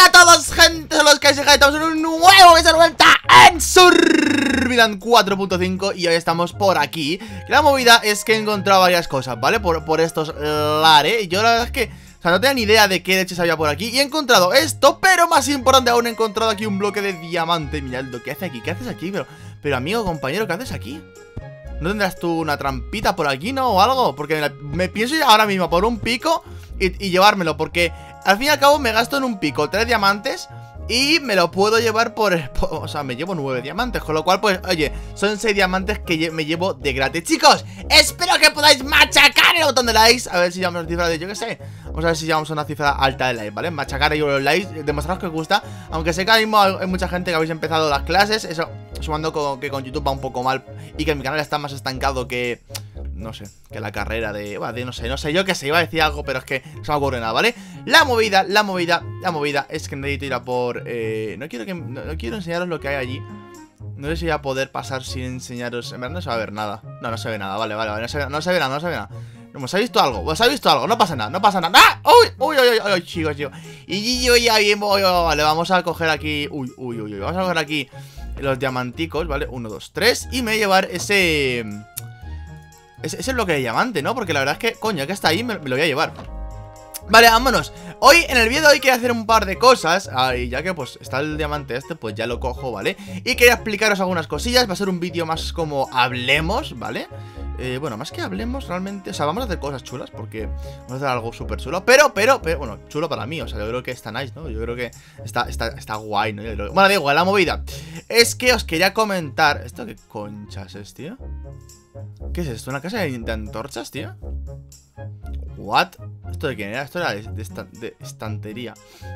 Hola a todos, gente, son los que estamos en un nuevo que se vuelta en Survival 4.5 y hoy estamos por aquí. La movida es que he encontrado varias cosas, ¿vale? Por estos lares. Yo la verdad es que, o sea, no tenía ni idea de qué leches había por aquí. Y he encontrado esto, pero más importante aún, he encontrado aquí un bloque de diamante. Mirad lo que hace aquí, ¿qué haces aquí? Pero amigo, compañero, ¿qué haces aquí? ¿No tendrás tú una trampita por aquí, no? O algo, porque me pienso ir ahora mismo por un pico y llevármelo, porque al fin y al cabo me gasto en un pico 3 diamantes y me lo puedo llevar o sea, me llevo 9 diamantes, con lo cual, pues, oye, son 6 diamantes que me llevo de gratis. Chicos, espero que podáis machacar el botón de likes. A ver si llegamos a una cifra de, yo qué sé, vamos a ver si llegamos a una cifra alta de likes, ¿vale? Machacar ahí los likes, demostraros que os gusta. Aunque sé que ahora mismo hay mucha gente que habéis empezado las clases, eso, sumando que con YouTube va un poco mal y que mi canal está más estancado que... no sé, que la carrera de no sé, yo qué sé, iba a decir algo, pero es que no se me ocurre nada, ¿vale? La movida es que necesito ir a por... no quiero enseñaros lo que hay allí. No sé si voy a poder pasar sin enseñaros. En verdad no se va a ver nada. No se ve nada, vale, no se ve nada. ¿Os ha visto algo? No pasa nada, ¡Ah! ¡Uy, chicos! Y yo ya bien, vale, vamos a coger aquí... Uy, vamos a coger aquí los diamanticos, ¿vale? 1, 2, 3. Y me voy a llevar ese bloque de diamante, ¿no? Porque la verdad es que, coño, que está ahí, me lo voy a llevar. Vale, vámonos. Hoy, en el vídeo de hoy quiero hacer un par de cosas. Y ya que pues está el diamante este, pues ya lo cojo, ¿vale? Y quería explicaros algunas cosillas. Va a ser un vídeo más como hablemos, ¿vale? Bueno, más que hablemos realmente, o sea, vamos a hacer cosas chulas porque vamos a hacer algo súper chulo. Pero, bueno, chulo para mí, o sea, yo creo que está nice, ¿no? Yo creo que está guay, ¿no? Bueno, digo, la movida es que os quería comentar. ¿Esto qué conchas es, tío? ¿Qué es esto? ¿Una casa de antorchas, tío? ¿What? ¿Esto de quién era? Esto era de estantería.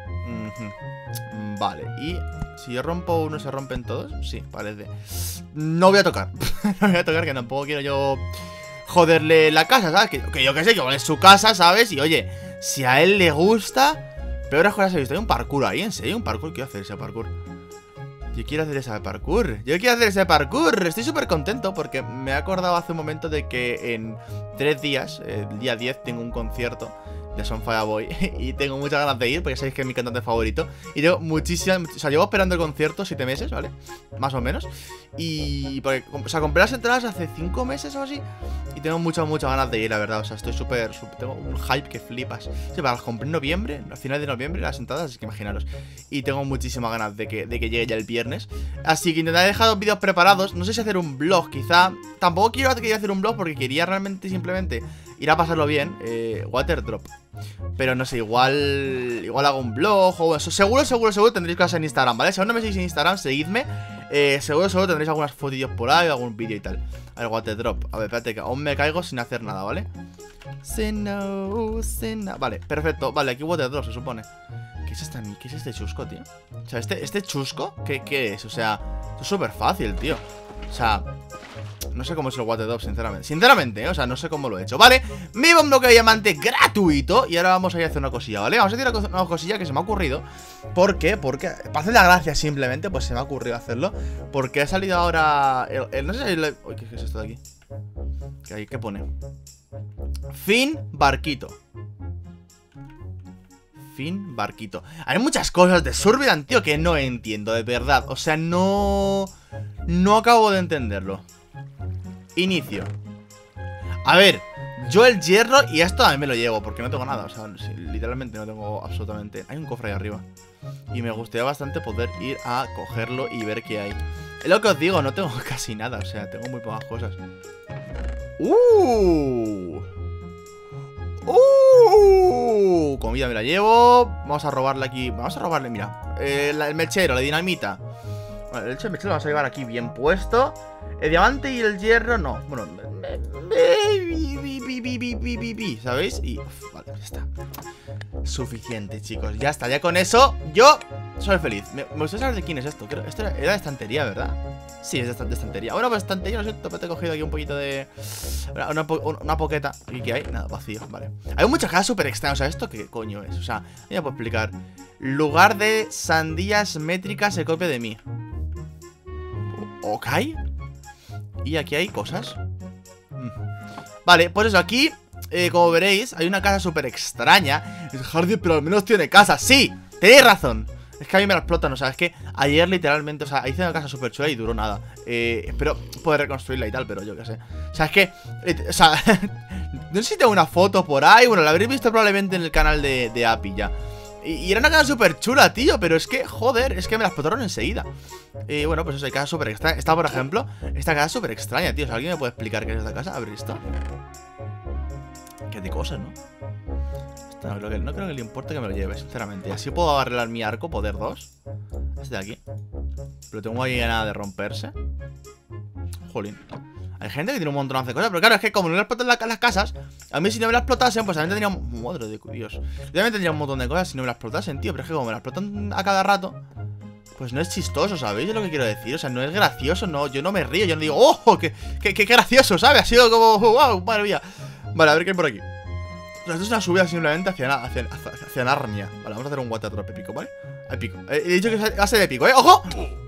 Vale, y si yo rompo uno, ¿se rompen todos? Sí, parece. No voy a tocar. No voy a tocar, que tampoco quiero yo joderle la casa, ¿sabes? Que yo que sé, que es su casa, ¿sabes? Y oye, si a él le gusta... Peores cosas he visto. Hay un parkour ahí, ¿en serio? ¿Un parkour? Quiero hacer ese parkour. Yo quiero hacer ese parkour. Estoy súper contento porque me he acordado hace un momento de que en 3 días, el día 10, tengo un concierto de Sonfire Boy y tengo muchas ganas de ir porque sabéis que es mi cantante favorito. Y tengo muchísimas... O sea, llevo esperando el concierto 7 meses, ¿vale? Más o menos. Y... porque, o sea, compré las entradas hace 5 meses o así. Y tengo muchas ganas de ir, la verdad. O sea, estoy súper... Tengo un hype que flipas. Sí, las compré en noviembre, a finales de noviembre, las entradas, así que imaginaros. Y tengo muchísimas ganas de que llegue ya el viernes. Así que intentaré dejar los vídeos preparados. No sé si hacer un vlog, quizá. Tampoco quiero hacer un vlog porque quería realmente simplemente ir a pasarlo bien. Waterdrop. Pero no sé, igual hago un vlog o eso. Seguro tendréis cosas en Instagram, ¿vale? Si aún no me seguís en Instagram, seguidme. Seguro tendréis algunas fotillos por ahí, algún vídeo y tal. A ver, Waterdrop. A ver, espérate, que aún me caigo sin hacer nada, ¿vale? Vale, perfecto. Vale, aquí Waterdrop se supone. ¿Qué es este chusco, tío? O sea, este chusco, ¿qué es? O sea, esto es súper fácil, tío. O sea, no sé cómo es el Waterdrop, sinceramente, o sea, no sé cómo lo he hecho. Vale, me iba un bloque de diamante gratuito. Y ahora vamos a ir a hacer una cosilla, ¿vale? Vamos a hacer una cosilla que se me ha ocurrido. ¿Por qué? Porque, para hacer la gracia simplemente, pues se me ha ocurrido hacerlo. Porque ha salido ahora no sé si uy, ¿qué es esto de aquí? ¿Qué pone? Fin barquito. Hay muchas cosas de Survival, tío, que no entiendo, de verdad. O sea, no acabo de entenderlo. Inicio. A ver, yo el hierro y esto a mí me lo llevo porque no tengo nada. O sea, literalmente no tengo absolutamente... Hay un cofre ahí arriba y me gustaría bastante poder ir a cogerlo y ver qué hay. Es lo que os digo, no tengo casi nada. O sea, tengo muy pocas cosas. Comida me la llevo. Vamos a robarle aquí. Vamos a robarle, mira, el mechero, la dinamita. Vale, el mechero lo vamos a llevar aquí bien puesto. El diamante y el hierro no. Bueno, ¿sabéis? Y vale, ya está. Suficiente, chicos, ya está, ya con eso yo soy feliz. Me gustaría saber de quién es esto. Esto era de estantería, ¿verdad? Sí, es de estantería. Bueno, pues estantería, lo siento, pero te he cogido aquí un poquito de... Una poqueta. ¿Y qué hay? Nada, vacío, vale. Hay muchas cosas súper extrañas. O sea, ¿esto qué coño es? O sea, ya puedo explicar. Lugar de sandías métricas se copia de mí. ¿Ok? Y aquí hay cosas. Vale, pues eso, aquí como veréis, hay una casa súper extraña. Es Hardy, pero al menos tiene casa. ¡Sí! Tenéis razón. Es que a mí me la explotan, o sea, es que ayer literalmente, o sea, hice una casa súper chula y duró nada. Espero poder reconstruirla y tal, pero yo qué sé. O sea, es que, o sea, no sé si tengo una foto por ahí. Bueno, la habréis visto probablemente en el canal de Api ya. Y era una casa súper chula, tío, pero es que, joder, es que me la explotaron enseguida. Bueno, pues eso, hay casas súper extrañas. Esta, por ejemplo, esta casa es súper extraña, tío. O sea, ¿alguien me puede explicar qué es esta casa? ¿Habréis visto? Qué de cosas, ¿no? No creo que le importe que me lo lleve, sinceramente. Y así puedo arreglar mi arco, poder 2. Este de aquí. Pero tengo ahí nada de romperse. Jolín. Hay gente que tiene un montón de cosas. Pero claro, es que como no le explotan las casas, a mí si no me las explotasen, pues también tendría... Madre de Dios. Yo también tendría un montón de cosas si no me las explotasen, tío. Pero es que como me las explotan a cada rato, pues no es chistoso, ¿sabéis? Es lo que quiero decir. O sea, no es gracioso, no. Yo no me río, yo no digo, ¡oh! ¡Qué gracioso! ¿Sabes? Ha sido como, ¡wow! Madre mía. Vale, a ver qué hay por aquí. O sea, esto es una subida simplemente hacia Narnia. Vale, vamos a hacer un water drop épico, ¿vale? Épico. He dicho que va a ser épico, ¿eh? ¡Ojo!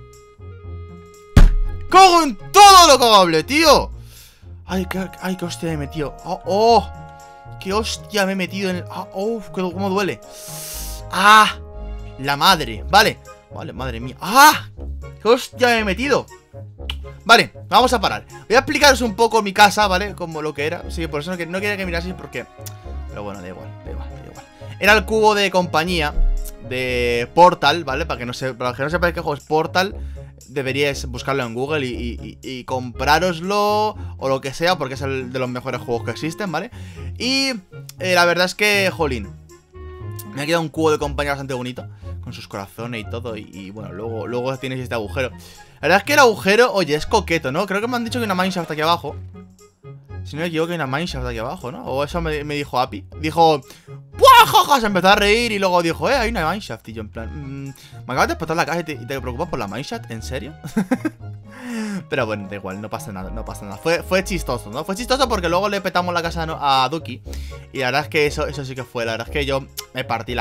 ¡Cago en todo lo cagable, tío! ¡Ay, qué hostia me he metido! ¡Oh! ¡Qué hostia me he metido en el... ¡Oh! ¡Cómo duele! ¡Ah! La madre. Vale, madre mía. ¡Ah! ¡Qué hostia me he metido! Vale, vamos a parar. Voy a explicaros un poco mi casa, ¿vale? Como lo que era. Sí, por eso no quería que miraseis porque... Pero bueno, da igual. Era el cubo de compañía de Portal, ¿vale? Para que no sepáis qué juego es Portal, deberíais buscarlo en Google y comprároslo o lo que sea, porque es el de los mejores juegos que existen, ¿vale? Y la verdad es que, jolín, me ha quedado un cubo de compañía bastante bonito, con sus corazones y todo. Y bueno, luego tienes este agujero. La verdad es que el agujero, oye, es coqueto, ¿no? Creo que me han dicho que hay una mineshaft aquí abajo. Si no me equivoco, hay una mineshaft aquí abajo, ¿no? O eso me dijo Api. Dijo, ¡buah, jaja! Se empezó a reír y luego dijo, hay una mineshaft. Y yo en plan, me acabas de explotar la casa y te preocupas por la mineshaft, ¿en serio? Pero bueno, da igual, no pasa nada. Fue chistoso, ¿no? Fue chistoso porque luego le petamos la casa a Duki. Y la verdad es que eso sí que fue. La verdad es que yo me partí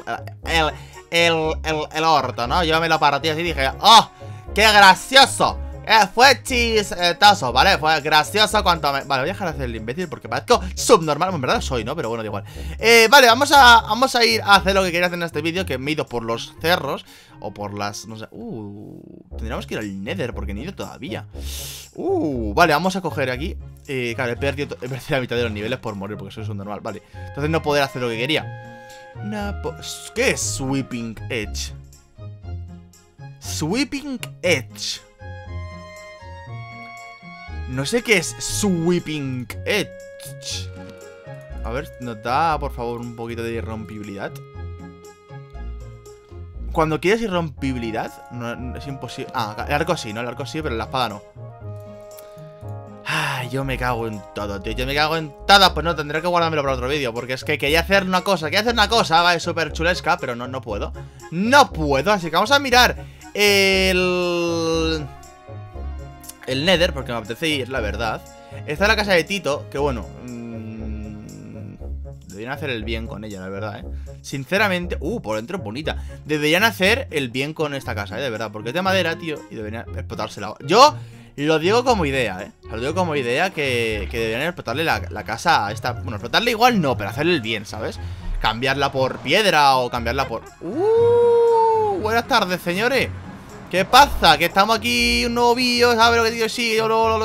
el orto, ¿no? Yo me lo partí así y dije, ¡oh! ¡Qué gracioso! Fue chistoso, ¿vale? Fue gracioso cuanto me... Vale, voy a dejar de hacer el imbécil porque parezco subnormal. En verdad soy, ¿no? Pero bueno, da igual. Vale, vamos a ir a hacer lo que quería hacer en este vídeo, que me he ido por los cerros. O por las... no sé... tendríamos que ir al Nether porque ni he ido todavía. Vale, vamos a coger aquí. Claro, he perdido la mitad de los niveles por morir porque soy subnormal. Vale, entonces no poder hacer lo que quería. ¿Qué es Sweeping Edge? Sweeping Edge. No sé qué es Sweeping Edge. A ver, ¿nos da, por favor, un poquito de irrompibilidad? Cuando quieres irrompibilidad, no, es imposible. El arco sí, ¿no? El arco sí, pero la espada no. Ay, yo me cago en todo, tío. Yo me cago en todo. Pues no, tendré que guardármelo para otro vídeo. Porque es que quería hacer una cosa. Es súper chulesca, pero no puedo. No puedo, así que vamos a mirar el Nether, porque me apetece ir, la verdad. Esta es la casa de Tito, que bueno, deberían hacer el bien con ella, la verdad, sinceramente, por dentro es bonita. Deberían hacer el bien con esta casa, de verdad, porque es de madera, tío, y deberían explotársela. Yo lo digo como idea, o sea, lo digo como idea que deberían explotarle la casa a esta. Bueno, explotarle igual no, pero hacerle el bien, ¿sabes? Cambiarla por piedra o cambiarla por... buenas tardes, señores. ¿Qué pasa? Que estamos aquí un nuevo vídeo, ¿sabes lo que digo? Sí, no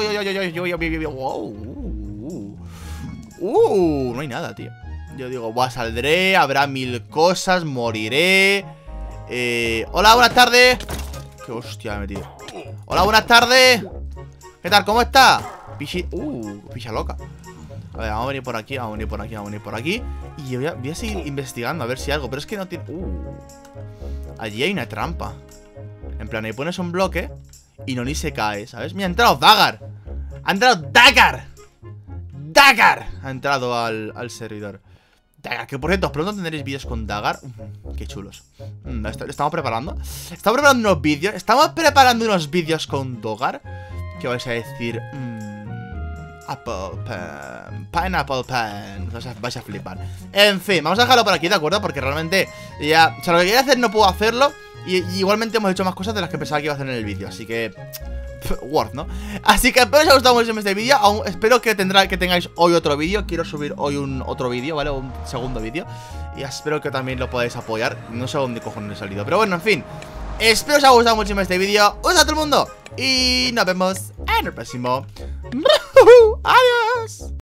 hay nada, tío. Yo digo, saldré, habrá mil cosas, moriré. Hola, buenas tardes. Qué hostia me he metido. Hola, buenas tardes. ¿Qué tal? ¿Cómo está? Picha loca. A ver, vamos a venir por aquí, vamos a venir por aquí. Y voy a seguir investigando a ver si hay algo. Pero es que no tiene... allí hay una trampa. En plan, ahí pones un bloque y no ni se cae, ¿sabes? Mira, ha entrado Dagger. Ha entrado Dagger. Ha entrado al servidor. Dagger, que por cierto, pronto tendréis vídeos con Dagger. Qué chulos. Estamos preparando. Estamos preparando unos vídeos. Estamos preparando unos vídeos con Dagger. ¿Qué vais a decir? Apple pen. Pineapple pen. Vais a flipar. En fin, vamos a dejarlo por aquí, ¿de acuerdo? Porque realmente ya... O sea, lo que quería hacer no puedo hacerlo. Y igualmente hemos hecho más cosas de las que pensaba que iba a hacer en el vídeo. Así que... Worth, ¿no? Así que espero que os haya gustado mucho este vídeo. Espero que tengáis hoy otro vídeo. Quiero subir hoy otro vídeo, ¿vale? Un segundo vídeo. Y espero que también lo podáis apoyar. No sé dónde cojones he salido, pero bueno, en fin. Espero que os haya gustado mucho este vídeo. Un saludo a todo el mundo. Y nos vemos en el próximo. Adiós.